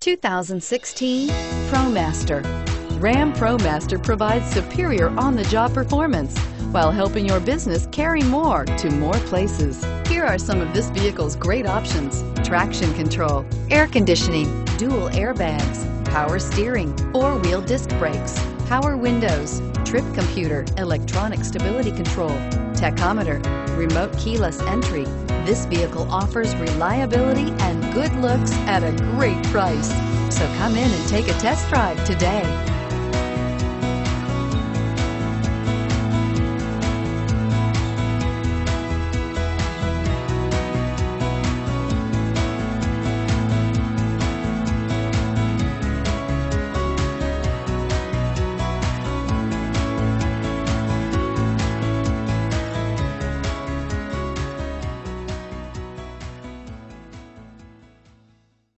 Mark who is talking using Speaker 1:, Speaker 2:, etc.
Speaker 1: 2016 ProMaster. Ram ProMaster provides superior on-the-job performance while helping your business carry more to more places. Here are some of this vehicle's great options: traction control, air conditioning, dual airbags, power steering, four-wheel disc brakes, power windows, trip computer, electronic stability control, tachometer, remote keyless entry. This vehicle offers reliability and good looks at a great price. So come in and take a test drive today.